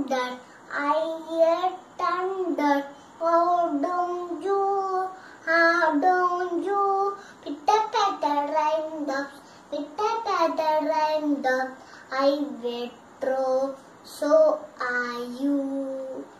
thunder, I hear thunder. How don't you? How don't you? Pitter patter raindrops, pitter patter raindrops. I wet through, so are you.